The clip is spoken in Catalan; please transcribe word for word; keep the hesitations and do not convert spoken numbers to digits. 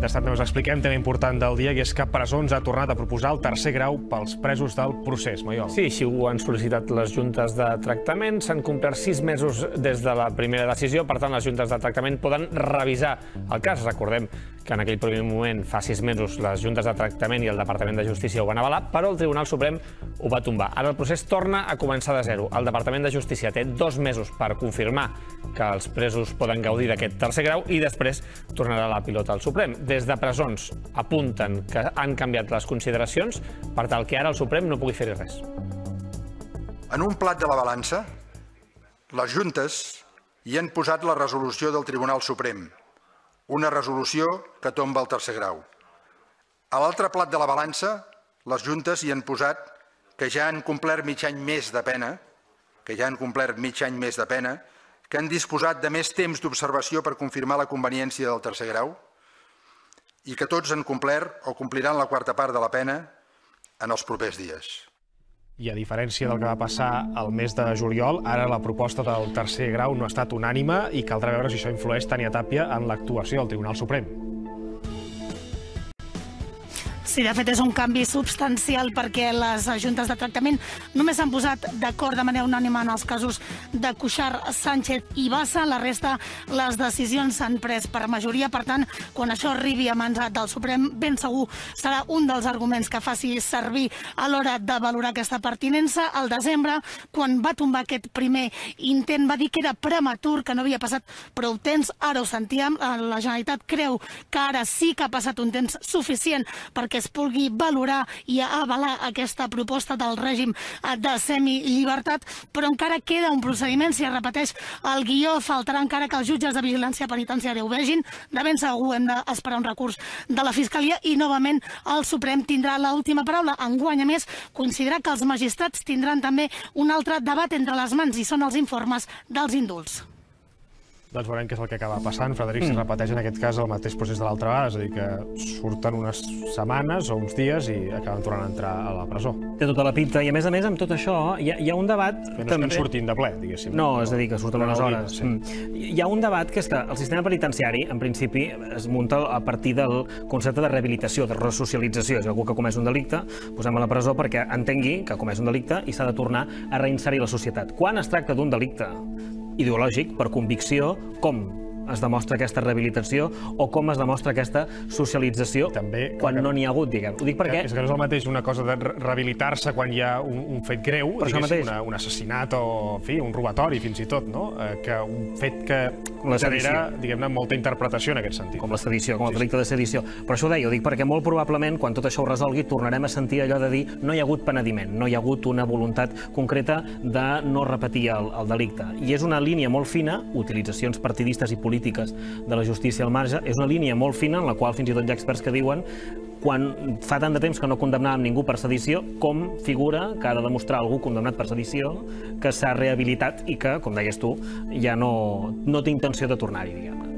Mentrestant, us expliquem un tema important del dia, que és que Presons ha tornat a proposar el tercer grau pels presos del procés. Maiol. Sí, així ho han sol·licitat les juntes de tractament. S'han complert sis mesos des de la primera decisió. Per tant, les juntes de tractament poden revisar el cas. Recordem que en aquell primer moment, fa sis mesos, les juntes de tractament i el Departament de Justícia ho van avalar, però el Tribunal Suprem ho va tombar. Ara el procés torna a començar de zero. El Departament de Justícia té dos mesos per confirmar que els presos poden gaudir d'aquest tercer grau i després tornarà la pilota al Suprem. Des de Presons apunten que han canviat les consideracions per tal que ara el Suprem no pugui fer-hi res. En un plat de la balança, les juntes hi han posat la resolució del Tribunal Suprem, una resolució que tomba el tercer grau. A l'altre plat de la balança, les juntes hi han posat que ja han complert mig any més de pena, que ja han complert mig any més de pena, que han disposat de més temps d'observació per confirmar la conveniència del tercer grau i que tots han complert o compliran la quarta part de la pena en els propers dies. I a diferència del que va passar el mes de juliol, ara la proposta del tercer grau no ha estat unànime i caldrà veure si això influeix Tània Tàpia en l'actuació del Tribunal Suprem. Sí, de fet és un canvi substancial perquè les juntes de tractament només s'han posat d'acord de manera unànime en els casos de Cuixart, Sánchez i Bassa. La resta, les decisions s'han pres per majoria. Per tant, quan això arribi a mans del Suprem, ben segur serà un dels arguments que faci servir a l'hora de valorar aquesta pertinença. Al desembre, quan va tombar aquest primer intent, va dir que era prematur, que no havia passat prou temps. Ara ho sentíem, la Generalitat creu que ara sí que ha passat un temps suficient perquè es pugui valorar i avalar aquesta proposta del règim de semillibertat, però encara queda un procediment, si es repeteix el guió, faltarà encara que els jutges de vigilància penitenciària ho vegin. De ben segur hem d'esperar un recurs de la Fiscalia i, novament, el Suprem tindrà l'última paraula. Enguany, a més, considerar que els magistrats tindran també un altre debat entre les mans i són els informes dels indults. Doncs veurem què és el que acaba passant. Frederic, si repeteix en aquest cas el mateix procés de l'altra vegada, és a dir, que surten unes setmanes o uns dies i acaben tornant a entrar a la presó. Té tota la pinta. I a més a més, amb tot això, hi ha, hi ha un debat... Que no és que en surtin de ple, diguéssim. No, és a dir, que surten unes hores. Sí. Hi ha un debat que és que el sistema penitenciari, en principi, es munta a partir del concepte de rehabilitació, de resocialització. És algú que comès un delicte, posem a la presó perquè entengui que ha comès un delicte i s'ha de tornar a reinserir la societat. Quan es tracta d'un delicte ideològic, per convicció, com es demostra aquesta rehabilitació o com es demostra aquesta socialització també, quan no n'hi ha hagut, diguem. Ho dic perquè... És que no és el mateix una cosa de rehabilitar-se quan hi ha un, un fet greu, diguéssim, una, un assassinat o, en fi, un robatori, fins i tot, no? Eh, que un fet que genera, diguem-ne, molta interpretació en aquest sentit. Com la sedició, com el delicte de sedició. Però això ho deia, ho dic perquè molt probablement, quan tot això ho resolgui, tornarem a sentir allò de dir no hi ha hagut penediment, no hi ha hagut una voluntat concreta de no repetir el, el delicte. I és una línia molt fina, utilitzacions partidistes i polítiques polítiques de la justícia al marge, és una línia molt fina en la qual fins i tot hi ha experts que diuen quan fa tant de temps que no condemnàvem ningú per sedició, com figura que ha de demostrar algú condemnat per sedició que s'ha rehabilitat i que, com deies tu, ja no, no té intenció de tornar-hi, diguem-ne.